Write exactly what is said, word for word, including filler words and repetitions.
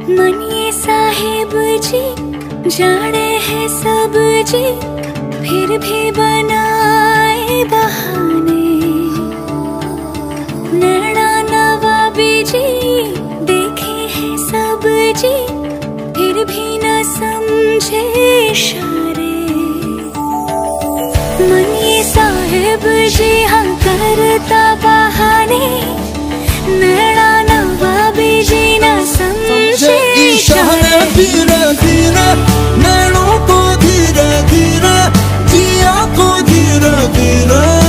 मन ये साहिब जी जाने हैं सब जी, फिर भी बनाए बहाने। नैना नवाबी जी देखे हैं सब जी, फिर भी न समझे इशारे। मन ये साहिब जी हाँ करता बहाने, नैना नवाबी जी न समझे इशारे। धीरे धीरे नैनों को धीरे धीरे, जिया को धीरे धीरे।